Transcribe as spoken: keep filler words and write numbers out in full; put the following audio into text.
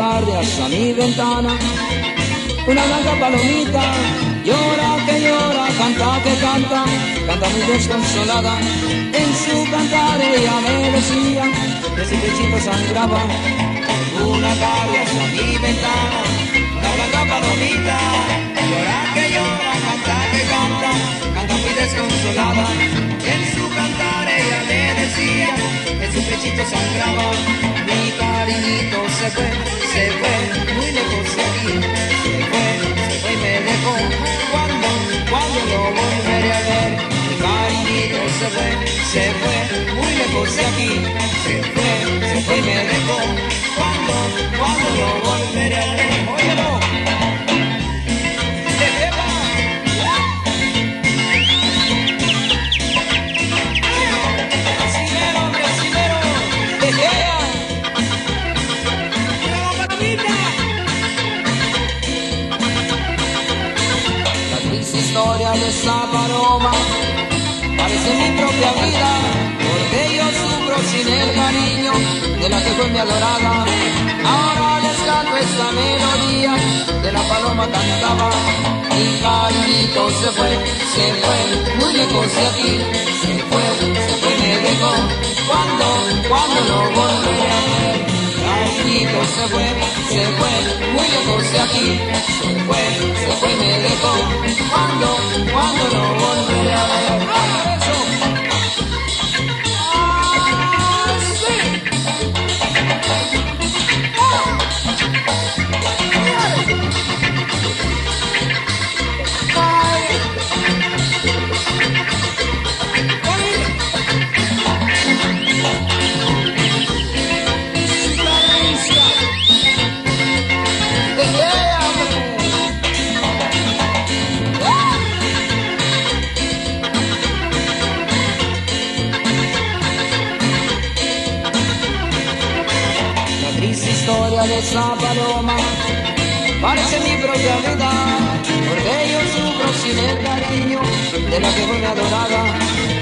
tarde hasta mi ventana, una blanca palomita llora que llora, canta que canta, canta muy desconsolada. En su cantar ella me decía que su pechito sangraba. Una tarde hasta mi ventana, una blanca palomita llora que llora, canta que canta, canta muy desconsolada. En su cantar ella me decía que su pechito sangraba. Mi cariñito se fue, se fue muy lejos de aquí, se fue, se fue y me dejó. Cuando, cuando lo volveré a ver, mi cariñito se fue, se fue muy lejos de aquí, se fue, se fue y me dejó. Cuando, cuando lo volveré a ver, óyelo. Historia de esa paloma parece mi propia vida, porque yo sufro sin el cariño de la que fue mi adorada. Ahora les canto esta melodía de la paloma cantaba. Mi cariñito se fue, se fue muy lejos de aquí, se fue, se fue y me dejó. Cuando, cuando lo volveré a ver, cariñito se fue, se fue muy lejos de aquí, se fue, se fue y me dejó. Cuando, cuando lo volveré a ver. ¡Ah, eso! ¡Ah, sí! ¡Ah! Historia de esa paloma parece mi propia vida, porque yo sufro sin el cariño de la que fue mi adorada.